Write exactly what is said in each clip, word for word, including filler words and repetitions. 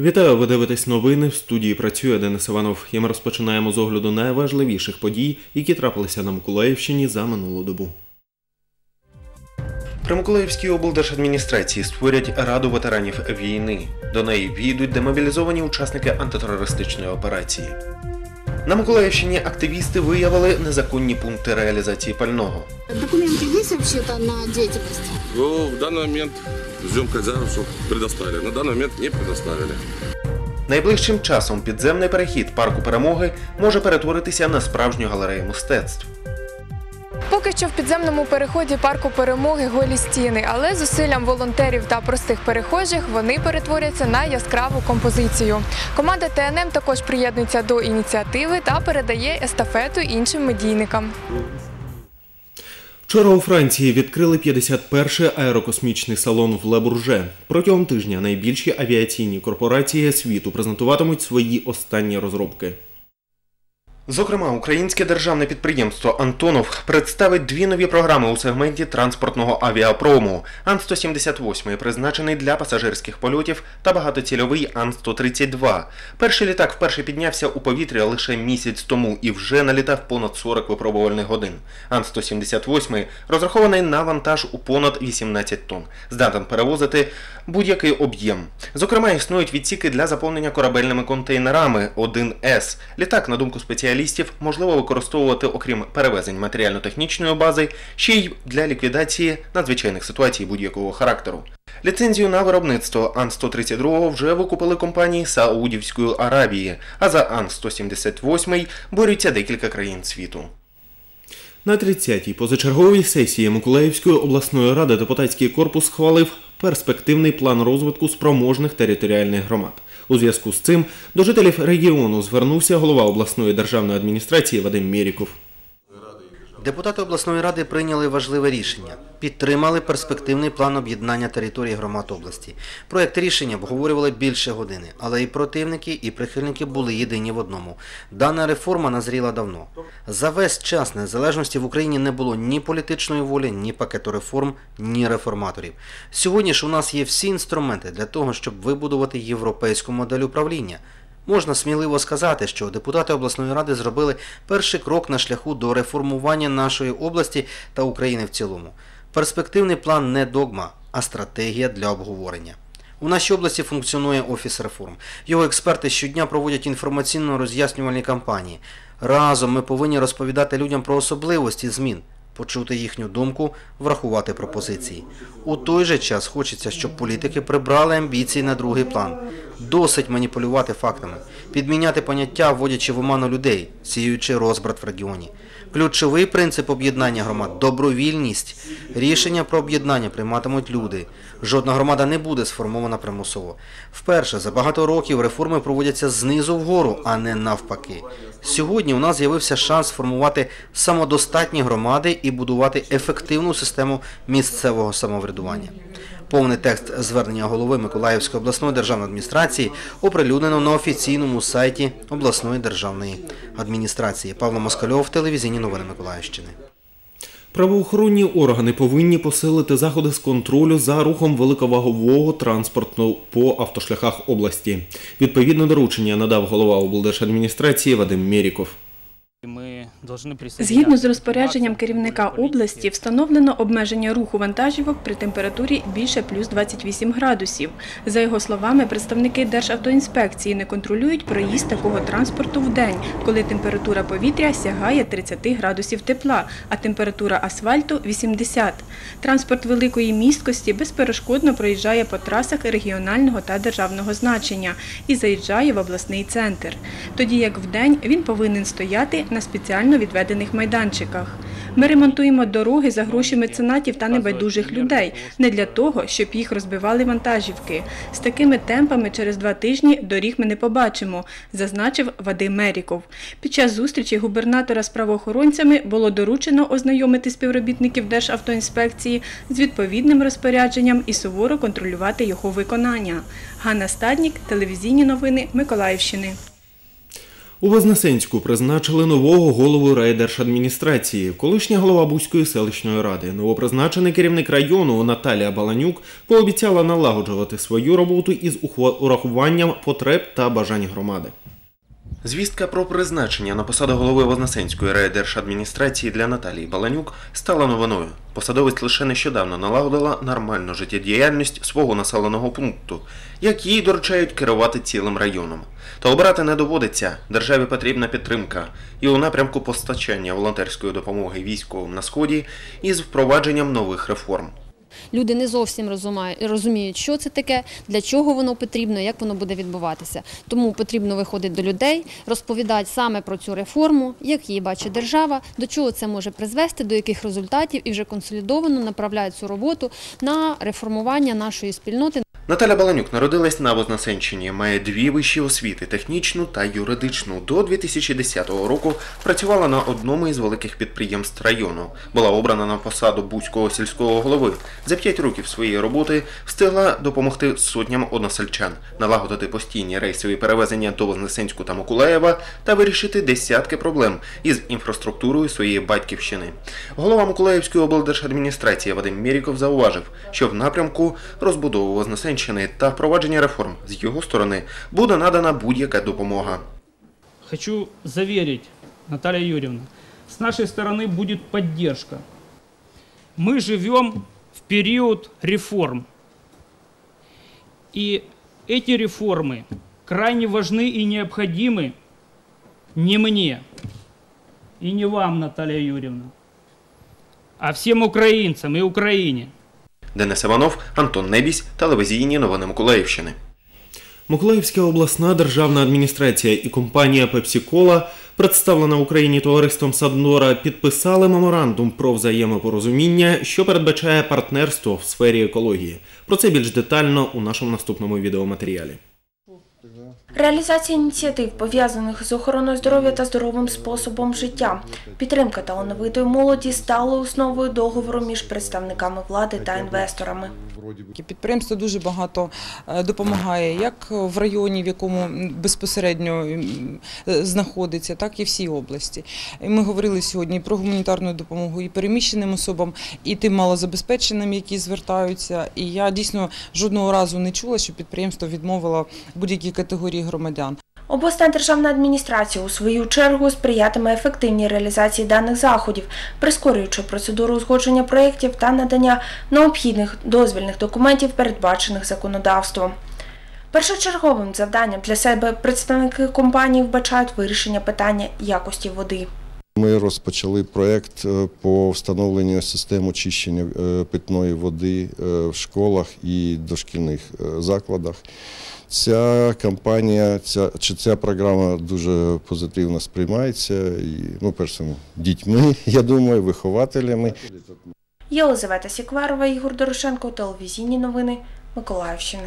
Вітаю, ви дивитесь новини, в студії працює Денис Іванов. І ми розпочинаємо з огляду найважливіших подій, які трапилися на Миколаївщині за минулу добу. При Миколаївській облдержадміністрації створять Раду ветеранів війни. До неї війдуть демобілізовані учасники антитерористичної операції. На Миколаївщині активісти виявили незаконні пункти реалізації пального. Документы есть вообще-то на деятельность? Ну, в данный момент ждем хозяев, чтобы предоставили. На данный момент не предоставили. Найближчим часом підземний перехід парку Перемоги може перетворитися на справжню галерею мистецтв. Поки що в підземному переході парку Перемоги голі стіни, але зусиллям волонтерів та простих перехожих вони перетворяться на яскраву композицію. Команда Т Н М також приєднується до ініціативи та передає естафету іншим медійникам. Вчора у Франції відкрили п'ятдесят перший аерокосмічний салон в Ле-Бурже. Протягом тижня найбільші авіаційні корпорації світу презентуватимуть свої останні розробки. Зокрема, українське державне підприємство «Антонов» представить дві нові програми у сегменті транспортного авіапрому. Ан сто сімдесят вісім призначений для пасажирських польотів та багатоцільовий Ан сто тридцять два. Перший літак вперше піднявся у повітря лише місяць тому і вже налітав понад сорок випробувальних годин. Ан сто сімдесят вісім розрахований на вантаж у понад вісімнадцять тонн. Здатен перевозити будь-який об'єм. Зокрема, існують відсіки для заповнення корабельними контейнерами один С. Літак, на думку спеціалістів, можливо використовувати, окрім перевезень матеріально-технічної бази, ще й для ліквідації надзвичайних ситуацій будь-якого характеру. Ліцензію на виробництво Ан сто тридцять два вже викупили компанії Саудівської Аравії, а за Ан сто сімдесят вісім борються декілька країн світу. На тридцятій позачерговій сесії Миколаївської обласної ради депутатський корпус схвалив перспективний план розвитку спроможних територіальних громад. У зв'язку з цим до жителів регіону звернувся голова обласної державної адміністрації Вадим Мєріков. Депутати обласної ради прийняли важливе рішення. Підтримали перспективний план об'єднання територій громад області. Проєкт рішення обговорювали більше години, але і противники, і прихильники були єдині в одному. Дана реформа назріла давно. За весь час незалежності в Україні не було ні політичної волі, ні пакету реформ, ні реформаторів. Сьогодні ж у нас є всі інструменти для того, щоб вибудувати європейську модель управління. Можна сміливо сказати, що депутати обласної ради зробили перший крок на шляху до реформування нашої області та України в цілому. Перспективний план не догма, а стратегія для обговорення. У нашій області функціонує Офіс реформ. Його експерти щодня проводять інформаційно-роз'яснювальні кампанії. Разом ми повинні розповідати людям про особливості змін, почути їхню думку, врахувати пропозиції. У той же час хочеться, щоб політики прибрали амбіції на другий план. Досить маніпулювати фактами, підміняти поняття, вводячи в оману людей, сіючи розбрат в регіоні. Ключовий принцип об'єднання громад – добровільність. Рішення про об'єднання прийматимуть люди. Жодна громада не буде сформована примусово. Вперше за багато років реформи проводяться знизу вгору, а не навпаки. Сьогодні у нас з'явився шанс сформувати самодостатні громади і будувати ефективну систему місцевого самоврядування. Повний текст звернення голови Миколаївської обласної державної адміністрації оприлюднено на офіційному сайті обласної державної адміністрації. Павло Москальов, телевізійні новини Миколаївщини. Правоохоронні органи повинні посилити заходи з контролю за рухом великовагового транспорту по автошляхах області. Відповідне доручення надав голова облдержадміністрації Вадим Мєріков. Згідно з розпорядженням керівника області, встановлено обмеження руху вантажівок при температурі більше плюс двадцять вісім градусів. За його словами, представники Державтоінспекції не контролюють проїзд такого транспорту в день, коли температура повітря сягає тридцять градусів тепла, а температура асфальту – вісімдесят. Транспорт великої місткості безперешкодно проїжджає по трасах регіонального та державного значення і заїжджає в обласний центр. Тоді як вдень він повинен стояти на спеціально відведених майданчиках. Ми ремонтуємо дороги за гроші меценатів та небайдужих людей, не для того, щоб їх розбивали вантажівки. З такими темпами через два тижні доріг ми не побачимо, зазначив Вадим Мєріков. Під час зустрічі губернатора з правоохоронцями було доручено ознайомити співробітників Державтоінспекції з відповідним розпорядженням і суворо контролювати його виконання. Ганна Стаднік, телевізійні новини Миколаївщини. У Вознесенську призначили нового голову райдержадміністрації. Колишня голова Буської селищної ради, новопризначений керівник району Наталія Баланюк пообіцяла налагоджувати свою роботу із урахуванням потреб та бажань громади. Звістка про призначення на посаду голови Вознесенської райдержадміністрації для Наталії Баланюк стала новиною. Посадовець лише нещодавно налагодила нормальну життєдіяльність свого населеного пункту, як їй доручають керувати цілим районом. Та обрати не доводиться, державі потрібна підтримка і у напрямку постачання волонтерської допомоги військовим на Сході із впровадженням нових реформ. Люди не зовсім розуміють, що це таке, для чого воно потрібно, як воно буде відбуватися. Тому потрібно виходити до людей, розповідати саме про цю реформу, як її бачить держава, до чого це може призвести, до яких результатів, і вже консолідовано направляють цю роботу на реформування нашої спільноти. Наталя Баланюк народилась на Вознесенщині, має дві вищі освіти – технічну та юридичну. До дві тисячі десятого року працювала на одному із великих підприємств району. Була обрана на посаду Буського сільського голови. За п'ять років своєї роботи встигла допомогти сотням односельчан, налагодити постійні рейсові перевезення до Вознесенську та Миколаєва та вирішити десятки проблем із інфраструктурою своєї батьківщини. Голова Миколаївської облдержадміністрації Вадим Мєріков зауважив, що в напрямку розбудови Вознесенщини та впровадження реформ з його сторони буде надана будь-яка допомога. Хочу заверить, Наталья Юрьевна, с нашей стороны будет поддержка. Мы живем в период реформ. И эти реформы крайне важны и необходимы не мне и не вам, Наталья Юрьевна, а всем украинцам и Украине. Денис Іванов, Антон Небісь, телевізійні новини Миколаївщини. Миколаївська обласна державна адміністрація і компанія «Пепсі-Кола», представлена Україні товариством Сандора, підписали меморандум про взаємопорозуміння, що передбачає партнерство в сфері екології. Про це більш детально у нашому наступному відеоматеріалі. Реалізація ініціатив, пов'язаних з охороною здоров'я та здоровим способом життя, підтримка талановитої молоді стали основою договору між представниками влади та інвесторами. Підприємство дуже багато допомагає як в районі, в якому безпосередньо знаходиться, так і всій області. Ми говорили сьогодні про гуманітарну допомогу і переміщеним особам, і тим малозабезпеченим, які звертаються. І я дійсно жодного разу не чула, що підприємство відмовило будь-якій категорії громадян. Обласна державна адміністрація у свою чергу сприятиме ефективній реалізації даних заходів, прискорюючи процедуру узгодження проєктів та надання необхідних дозвільних документів, передбачених законодавством. Першочерговим завданням для себе представники компанії вбачають вирішення питання якості води. Ми розпочали проєкт по встановленню систем очищення питної води в школах і дошкільних закладах. Ця кампанія, ця, чи ця програма дуже позитивно сприймається, і, ну, першим дітьми, я думаю, вихователями. Єлизавета Сікварова, Ігор Дорошенко, телевізійні новини Миколаївщини.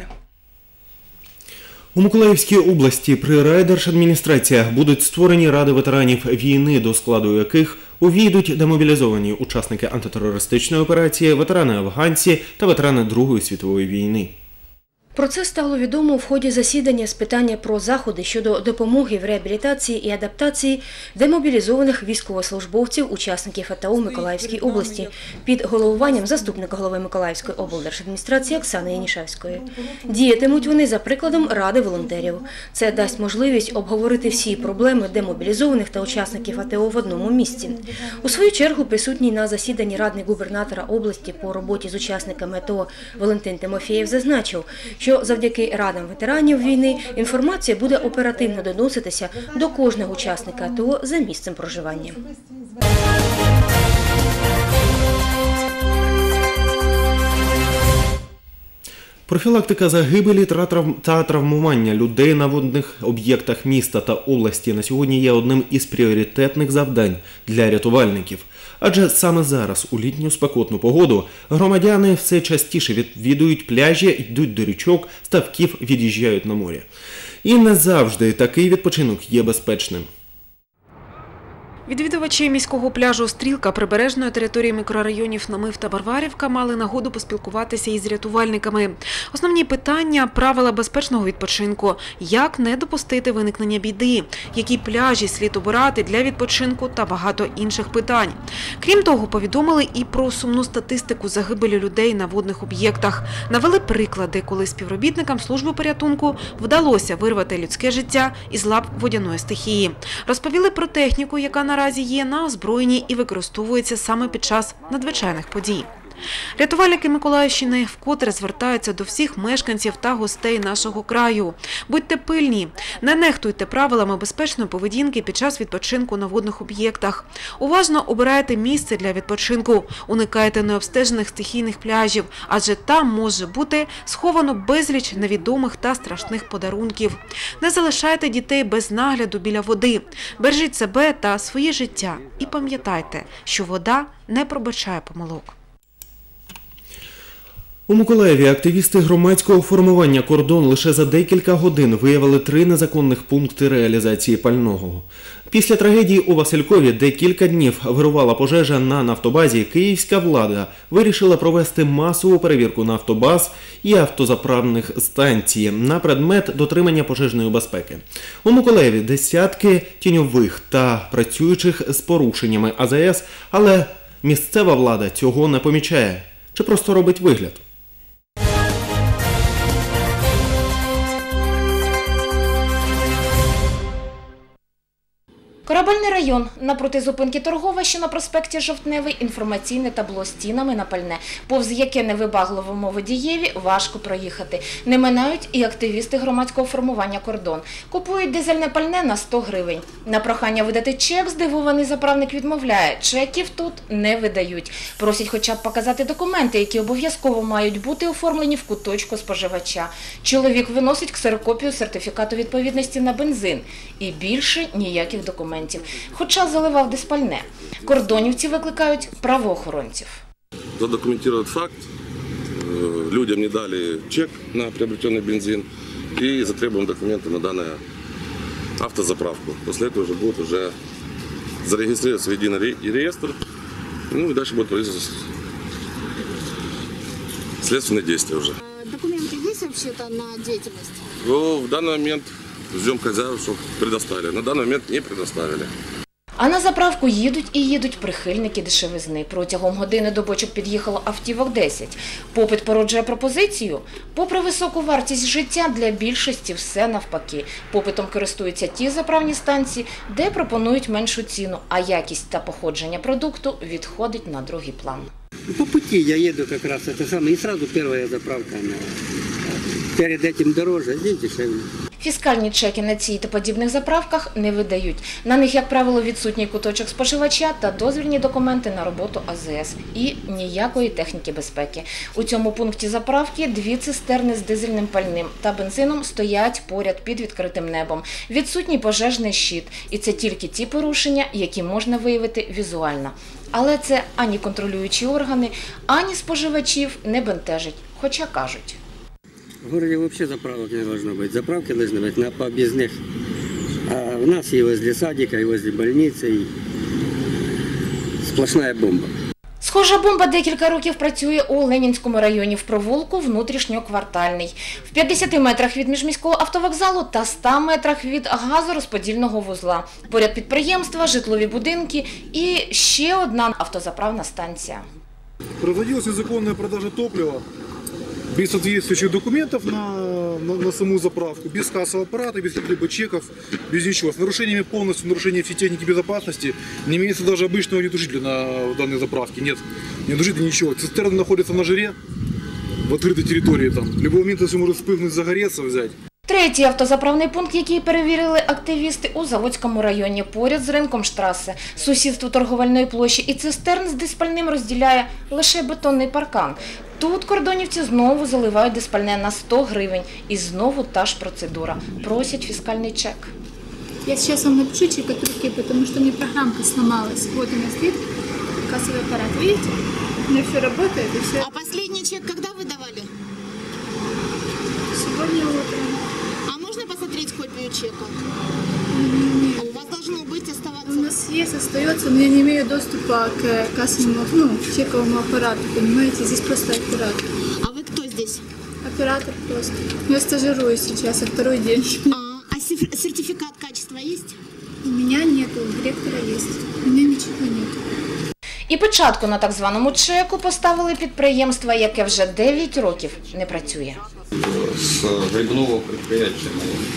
У Миколаївській області при райдержадміністраціях будуть створені ради ветеранів війни, до складу яких увійдуть демобілізовані учасники антитерористичної операції, ветерани-афганці та ветерани Другої світової війни. Про це стало відомо в ході засідання з питання про заходи щодо допомоги в реабілітації і адаптації демобілізованих військовослужбовців, учасників АТО в Миколаївській області під головуванням заступника голови Миколаївської облдержадміністрації Оксани Янішевської. Діятимуть вони за прикладом Ради волонтерів. Це дасть можливість обговорити всі проблеми демобілізованих та учасників АТО в одному місці. У свою чергу присутній на засіданні радник губернатора області по роботі з учасниками АТО Валентин Тимофєєв зазначив, що завдяки радам ветеранів війни інформація буде оперативно доноситися до кожного учасника АТО за місцем проживання. Профілактика загибелі та травмування людей на водних об'єктах міста та області на сьогодні є одним із пріоритетних завдань для рятувальників. Адже саме зараз, у літню спекотну погоду, громадяни все частіше відвідують пляжі, йдуть до річок, ставків, від'їжджають на море. І не завжди такий відпочинок є безпечним. Відвідувачі міського пляжу «Стрілка» прибережної території мікрорайонів Намив та Варварівка мали нагоду поспілкуватися із рятувальниками. Основні питання – правила безпечного відпочинку, як не допустити виникнення біди, які пляжі слід обирати для відпочинку та багато інших питань. Крім того, повідомили і про сумну статистику загибелі людей на водних об'єктах. Навели приклади, коли співробітникам служби порятунку вдалося вирвати людське життя із лап водяної стихії. Розповіли про техніку, яка на наразі є на озброєнні і використовується саме під час надзвичайних подій. Рятувальники Миколаївщини вкотре звертаються до всіх мешканців та гостей нашого краю. Будьте пильні, не нехтуйте правилами безпечної поведінки під час відпочинку на водних об'єктах. Уважно обирайте місце для відпочинку, уникайте необстежених стихійних пляжів, адже там може бути сховано безліч невідомих та страшних подарунків. Не залишайте дітей без нагляду біля води. Бережіть себе та своє життя і пам'ятайте, що вода не пробачає помилок. У Миколаєві активісти громадського формування «Кордон» лише за декілька годин виявили три незаконних пункти реалізації пального. Після трагедії у Василькові, де кілька днів вирувала пожежа на нафтобазі, київська влада вирішила провести масову перевірку нафтобаз і автозаправних станцій на предмет дотримання пожежної безпеки. У Миколаєві десятки тіньових та працюючих з порушеннями А З С, але місцева влада цього не помічає. Чи просто робить вигляд? Корабельний район. Напроти зупинки торгова, що на проспекті Жовтневий, інформаційне табло з цінами на пальне, повз яке невибагливому водієві важко проїхати. Не минають і активісти громадського формування «Кордон». Купують дизельне пальне на сто гривень. На прохання видати чек здивований заправник відмовляє. Чеків тут не видають. Просять хоча б показати документи, які обов'язково мають бути оформлені в куточку споживача. Чоловік виносить ксерокопію сертифікату відповідності на бензин. І більше ніяких документів. Хоча заливав диспальне. Кордонівці викликають правоохоронців. Задокументировать факт. Людям не дали чек на приобретенный бензин и затребуем документы на данную автозаправку. После этого уже будет уже зарегистрироваться в единый реестр. Ну и дальше будет производиться следственные действия уже. Документы есть вообще-то на деятельность? Ну, в данный момент ждем хозяев, чтобы предоставили. На данный момент не предоставили. А на заправку їдуть і їдуть прихильники дешевизни. Протягом години до бочок під'їхало автівок десять. Попит породжує пропозицію. Попри високу вартість життя, для більшості все навпаки. Попитом користуються ті заправні станції, де пропонують меншу ціну, а якість та походження продукту відходить на другий план. По пути я еду как раз это самое, и сразу первая заправка. Перед этим дороже, здесь дешевле. Фіскальні чеки на цій та подібних заправках не видають. На них, як правило, відсутній куточок споживача та дозвільні документи на роботу А З С. І ніякої техніки безпеки. У цьому пункті заправки дві цистерни з дизельним пальним та бензином стоять поряд під відкритим небом. Відсутній пожежний щит. І це тільки ті порушення, які можна виявити візуально. Але це ані контролюючі органи, ані споживачів не бентежить, хоча кажуть. В городе вообще заправок не должно быть. Заправки должны быть на пообъездных. А у нас и возле садика, и возле больницы, и сплошная бомба. Схожа бомба декілька років працює у Ленінському районі в провулку внутрішньоквартальний. В п'ятдесяти метрах від міжміського автовокзалу та ста метрах від газорозподільного вузла. Поряд підприємства, житлові будинки і ще одна автозаправна станція. Проводилась незаконная продажа топлива без соответствующих документов на, на, на саму заправку, без кассового аппарата, без каких-либо чеков, без ничего. С нарушениями полностью, нарушением всей техники безопасности. Не имеется даже обычного недушителя на данной заправке. Нет, недушителя ничего. Цистерна находится на жире, в открытой территории. Там. В любой момент все может вспыхнуть, загореться, взять. Третій автозаправний пункт, який перевірили активісти у Заводському районі, поряд з ринком Штрасе. Сусідство торговельної площі і цистерн з диспальним розділяє лише бетонний паркан. Тут кордонівці знову заливають диспальне на сто гривень. І знову та ж процедура. Просять фіскальний чек. Я сейчас вам напишу чек от руки, потому что у меня программка сломалась. Вот у меня стоит кассовый аппарат. Видите? У меня все работает и все. А последний чек когда вы давали? Сегодня утром. А можно посмотреть копию чека? Нет. У вас должно быть есть оставаться? У нас есть, остается, но я не имею доступа к кассовому, ну, чековому аппарату, понимаете? Здесь просто оператор. А вы кто здесь? Оператор просто. Я стажируюсь сейчас, а второй день. А, а сертификат качества есть? У меня нету, у директора есть. У меня ничего нет. І печатку на так званому чеку поставили підприємство, яке вже дев'ять років не працює. З грибного підприємства.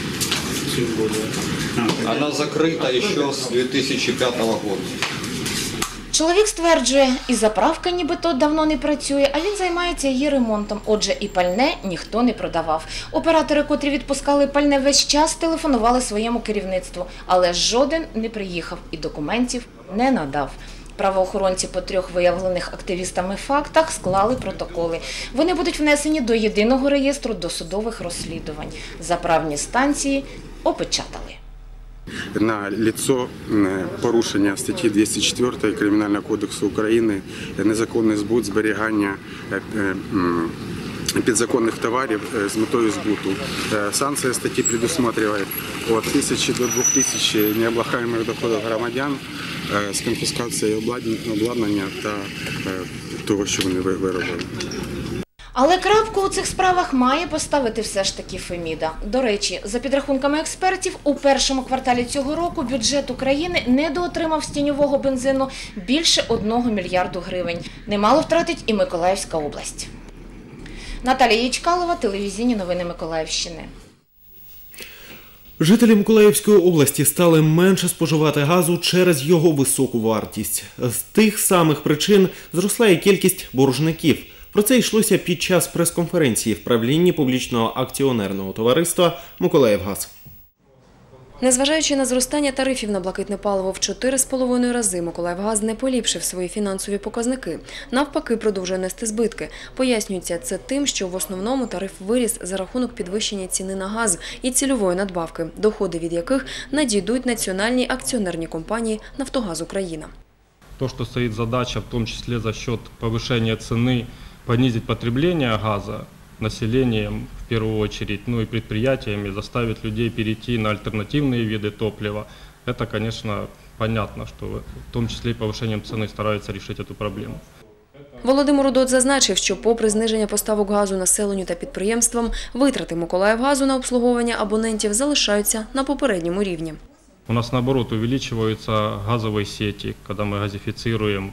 Вона закрита ще з дві тисячі п'ятого року. Чоловік стверджує, і заправка нібито давно не працює, а він займається її ремонтом. Отже, і пальне ніхто не продавав. Оператори, котрі відпускали пальне весь час, телефонували своєму керівництву, але жоден не приїхав і документів не надав. Правоохоронці по трьох виявлених активістами фактах склали протоколи. Вони будуть внесені до єдиного реєстру досудових розслідувань. Заправні станції опечатали. На лицо порушення статті двісті чотири Кримінального кодексу України, незаконний збут, зберігання підзаконних товарів з метою збуту. Санкція статті передбачає від тисячі до двох тисяч необлагаємих доходів громадян з конфіскацією обладнання та того, що вони виробили. Але крапку у цих справах має поставити все ж таки Феміда. До речі, за підрахунками експертів, у першому кварталі цього року бюджет України недоотримав з тіньового бензину більше одного мільярду гривень. Немало втратить і Миколаївська область. Наталія Ячкалова, телевізійні новини Миколаївщини. Жителі Миколаївської області стали менше споживати газу через його високу вартість. З тих самих причин зросла і кількість боржників. Про це йшлося під час прес-конференції в правлінні публічного акціонерного товариства «Миколаївгаз». Незважаючи на зростання тарифів на блакитне паливо в чотири з половиною рази, Миколаївгаз не поліпшив свої фінансові показники. Навпаки, продовжує нести збитки. Пояснюється це тим, що в основному тариф виріс за рахунок підвищення ціни на газ і цільової надбавки, доходи від яких надійдуть національній акціонерній компанії «Нафтогаз Україна». То, что стоит задача, в том числе за счет повышения цены, понизить потребление газа населением в первую очередь, ну и предприятиями, заставить людей перейти на альтернативные виды топлива. Это, конечно, понятно, что в том числе и повышением цены стараются решить эту проблему. Володимир Удот зазначив, що попри зниження поставок газу населенню та підприємствам, витрати Миколаївгазу на обслуговування абонентів залишаються на попередньому рівні. У нас, наоборот, увеличиваются газовые сети, когда мы газифицируем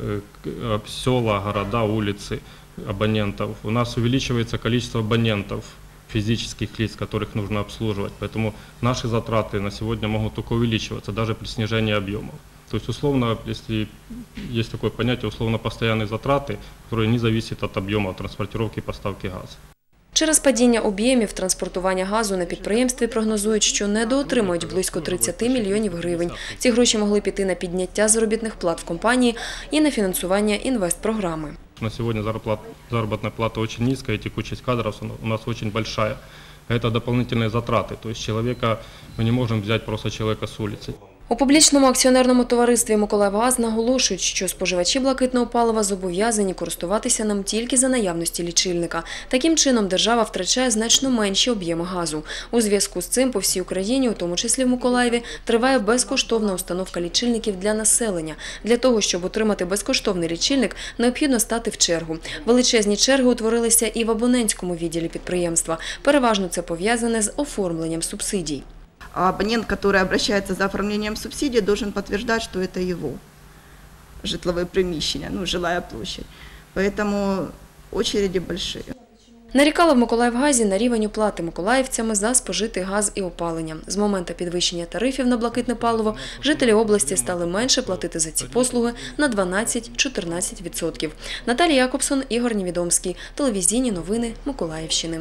села, города, улицы абонентов. У нас увеличивается количество абонентов, физических лиц, которых нужно обслуживать. Поэтому наши затраты на сегодня могут только увеличиваться, даже при снижении объемов. То есть, условно, если есть такое понятие, условно-постоянные затраты, которые не зависят от объема транспортировки и поставки газа. Через падіння об'ємів транспортування газу на підприємстві прогнозують, що недоотримують близько тридцяти мільйонів гривень. Ці гроші могли піти на підняття заробітних плат в компанії і на фінансування інвестпрограми. На сегодня зарплат, заработная плата очень низкая, и текучесть кадров у нас очень большая. Это дополнительные затраты, то есть человека, мы не можем взять просто человека с улицы. У публічному акціонерному товаристві «Миколаївгаз» наголошують, що споживачі блакитного палива зобов'язані користуватися ним тільки за наявності лічильника. Таким чином, держава втрачає значно менші об'єми газу. У зв'язку з цим по всій Україні, у тому числі в Миколаєві, триває безкоштовна установка лічильників для населення. Для того, щоб отримати безкоштовний лічильник, необхідно стати в чергу. Величезні черги утворилися і в абонентському відділі підприємства. Переважно це пов'язане з оформленням субсидій. Абонент, который обращается за оформлением субсидий, должен подтверждать, что это его житловое приміщення, ну, жилая площадь. Поэтому очереди большие. Нарікали в Миколаївгазі на рівень оплати миколаївцями за спожитий газ і опалення. З моменту підвищення тарифів на блакитне паливо жителі області стали менше платити за ці послуги на дванадцять-чотирнадцять відсотків. Наталія Якобсон, Ігор Невідомський. Телевізійні новини Миколаївщини.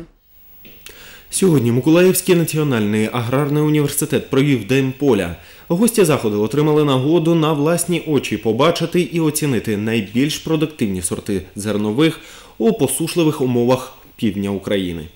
Сьогодні Миколаївський національний аграрний університет провів День поля. Гості заходу отримали нагоду на власні очі побачити і оцінити найбільш продуктивні сорти зернових у посушливих умовах півдня України.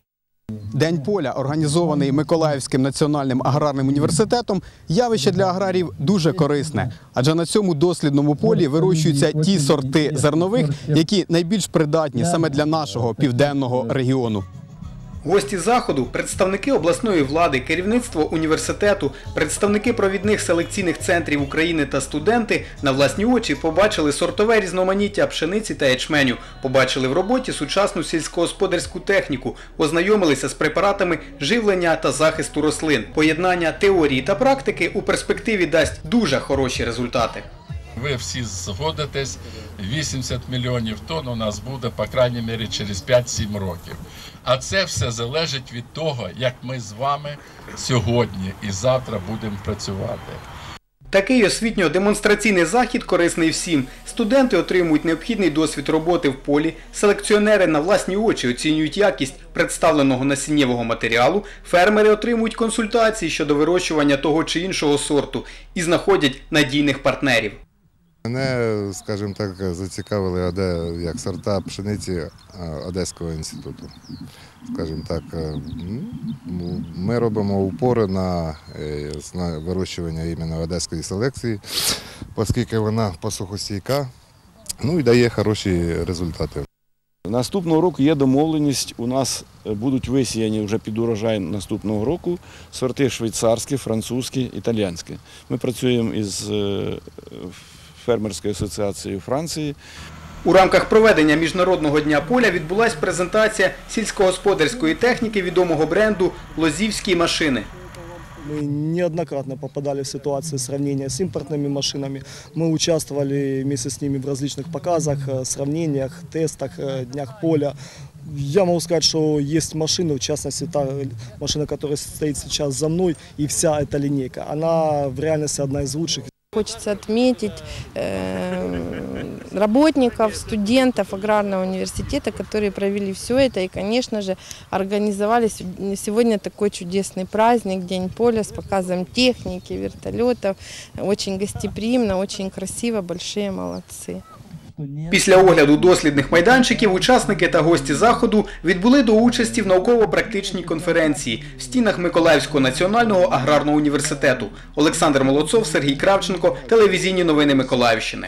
День поля, організований Миколаївським національним аграрним університетом, явище для аграріїв дуже корисне. Адже на цьому дослідному полі вирощуються ті сорти зернових, які найбільш придатні саме для нашого південного регіону. Гості заходу – представники обласної влади, керівництво університету, представники провідних селекційних центрів України та студенти на власні очі побачили сортове різноманіття пшениці та ячменю, побачили в роботі сучасну сільськогосподарську техніку, ознайомилися з препаратами живлення та захисту рослин. Поєднання теорії та практики у перспективі дасть дуже хороші результати. Ви всі згодитесь, вісімдесят мільйонів тонн у нас буде, по крайній мірі, через п'ять-сім років. А це все залежить від того, як ми з вами сьогодні і завтра будемо працювати. Такий освітньо-демонстраційний захід корисний всім. Студенти отримують необхідний досвід роботи в полі, селекціонери на власні очі оцінюють якість представленого насіннєвого матеріалу, фермери отримують консультації щодо вирощування того чи іншого сорту і знаходять надійних партнерів. Мене, скажімо так, зацікавили як сорта пшениці Одеського інституту. Скажімо так, ми робимо упори на вирощування іменно одеської селекції, оскільки вона посухостійка, ну і дає хороші результати. Наступного року є домовленість, у нас будуть висіяні вже під урожай наступного року сорти швейцарські, французькі, італійські. Ми працюємо із фермерською асоціацією Франції. У рамках проведення Міжнародного дня поля відбулася презентація сільськогосподарської техніки відомого бренду «Лозівські машини». Мы неоднократно попадали в ситуацию сравнения с импортными машинами. Мы участвовали вместе с ними в различных показах, сравнениях, тестах, днях поля. Я могу сказать, что есть машины, в частности, та машина, которая стоит сейчас за мной, и вся эта линейка. Она в реальности одна из лучших. Хочется отметить э, работников, студентов аграрного университета, которые провели все это и, конечно же, организовали сегодня такой чудесный праздник, День поля, с показом техники, вертолетов. Очень гостеприимно, очень красиво, большие молодцы. Після огляду дослідних майданчиків учасники та гості заходу відбули до участі в науково-практичній конференції в стінах Миколаївського національного аграрного університету. Олександр Молодцов, Сергій Кравченко, телевізійні новини Миколаївщини.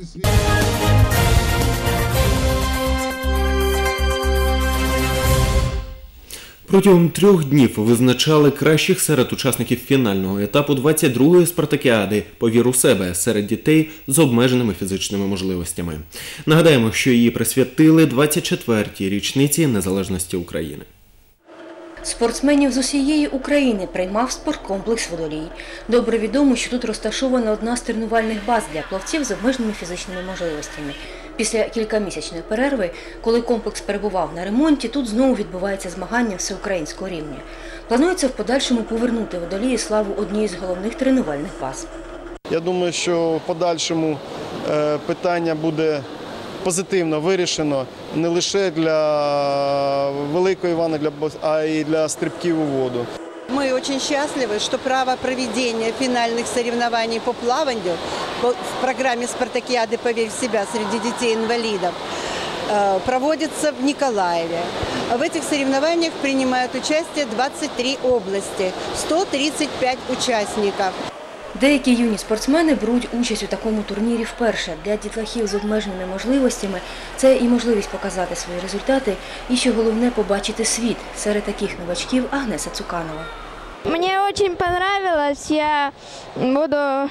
Протягом трьох днів визначали кращих серед учасників фінального етапу двадцять другої спартакіади «По віру в себе» серед дітей з обмеженими фізичними можливостями. Нагадаємо, що її присвятили двадцять четвертій річниці незалежності України. Спортсменів з усієї України приймав спорткомплекс «Водолій». Добре відомо, що тут розташована одна з тренувальних баз для плавців з обмеженими фізичними можливостями. Після кількамісячної перерви, коли комплекс перебував на ремонті, тут знову відбуваються змагання всеукраїнського рівня. Планується в подальшому повернути «Водолії» славу однієї з головних тренувальних баз. Я думаю, що в подальшому питання буде позитивно вирішено не лише для Великої Івани, а й для стрибків у воду. Мы очень счастливы, что право проведения финальных соревнований по плаванию в программе «Спартакиады. Поверь в себя» среди детей-инвалидов проводится в Николаеве. В этих соревнованиях принимают участие двадцять три области, сто тридцать пять участников. Деякі юні спортсмени беруть участь у такому турнірі вперше. Для дітлахів з обмеженими можливостями це і можливість показати свої результати, і, що головне, побачити світ. Серед таких новачків Агнеса Цуканова. Мне очень понравилось, я буду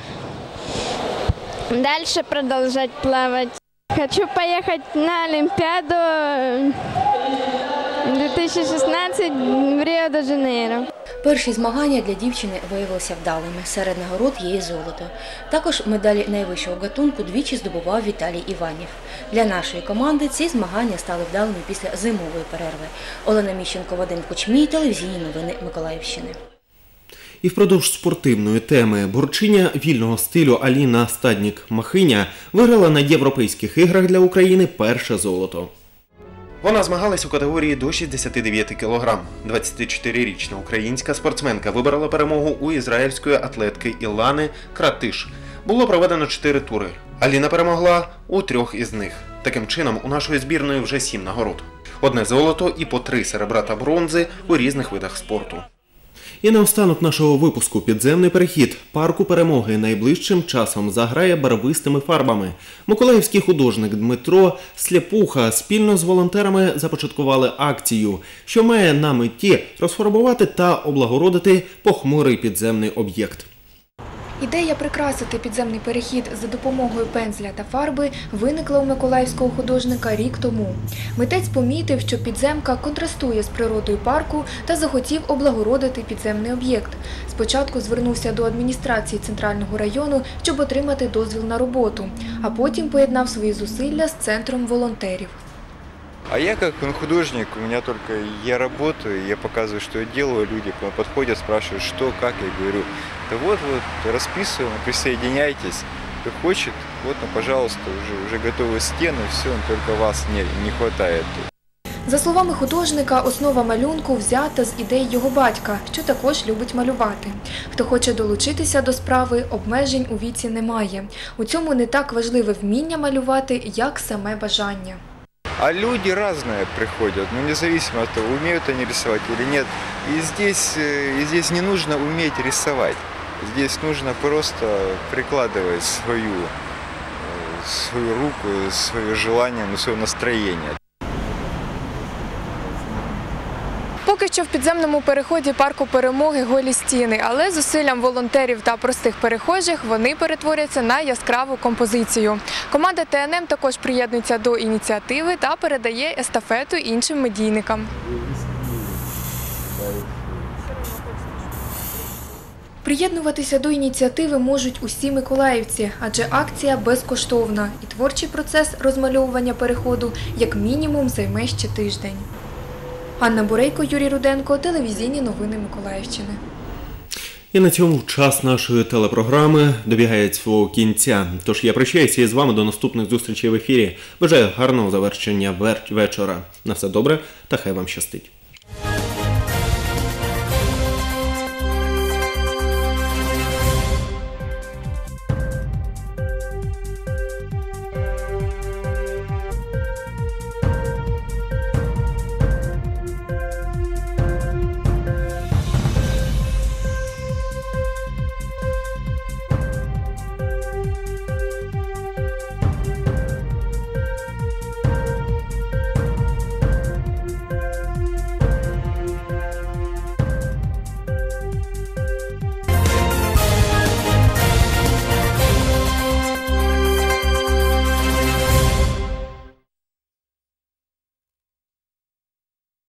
дальше продолжать плавать. Хочу поехать на Олимпиаду дві тисячі шістнадцять в Ріо-де-Жанейро. Перші змагання для дівчини виявилися вдалими. Серед нагород є і золото. Також медалі найвищого гатунку двічі здобував Віталій Іванів. Для нашої команди ці змагання стали вдалими після зимової перерви. Олена Міщенко, Вадим Кучмій, телевізійні новини Миколаївщини. І впродовж спортивної теми борчиня вільного стилю Аліна Стаднік-Махиня виграла на Європейських іграх для України перше золото. Вона змагалась у категорії до шістдесяти дев'яти кілограм. двадцятичотирирічна українська спортсменка виборола перемогу у ізраїльської атлетки Ілани Кратиш. Було проведено чотири тури. Аліна перемогла у трьох із них. Таким чином, у нашої збірної вже сім нагород. Одне золото і по три серебра та бронзи у різних видах спорту. І наостанок нашого випуску «Підземний перехід» парку Перемоги найближчим часом заграє барвистими фарбами. Миколаївський художник Дмитро Сляпуха спільно з волонтерами започаткували акцію, що має на меті розфарбувати та облагородити похмурий підземний об'єкт. Ідея прикрасити підземний перехід за допомогою пензля та фарби виникла у миколаївського художника рік тому. Митець помітив, що підземка контрастує з природою парку та захотів облагородити підземний об'єкт. Спочатку звернувся до адміністрації Центрального району, щоб отримати дозвіл на роботу, а потім поєднав свої зусилля з центром волонтерів. А я как художник, у меня только я работаю, я показываю, что я делаю, люди подходят, спрашивают, что, как, я говорю, да вот, вот, расписываем, присоединяйтесь, кто хочет, вот, ну, пожалуйста, уже, уже готовы стены, все, только вас не, не хватает. За словами художника, основа малюнку взята з ідей його батька, що також любить малювати. Хто хоче долучитися до справи, обмежень у віці немає. У цьому не так важливе вміння малювати, як саме бажання. А люди разные приходят, ну, независимо от того, умеют они рисовать или нет. И здесь, и здесь не нужно уметь рисовать. Здесь нужно просто прикладывать свою, свою руку, свое желание, свое настроение. Поки що в підземному переході парку Перемоги голі стіни, але зусиллям волонтерів та простих перехожих вони перетворяться на яскраву композицію. Команда Т Н М також приєднується до ініціативи та передає естафету іншим медійникам. Приєднуватися до ініціативи можуть усі миколаївці, адже акція безкоштовна і творчий процес розмальовування переходу як мінімум займе ще тиждень. Анна Бурейко, Юрій Руденко, телевізійні новини Миколаївщини. І на цьому час нашої телепрограми добігає свого кінця. Тож я прощаюся із вами до наступних зустрічей в ефірі. Бажаю гарного завершення вечора. На все добре та хай вам щастить.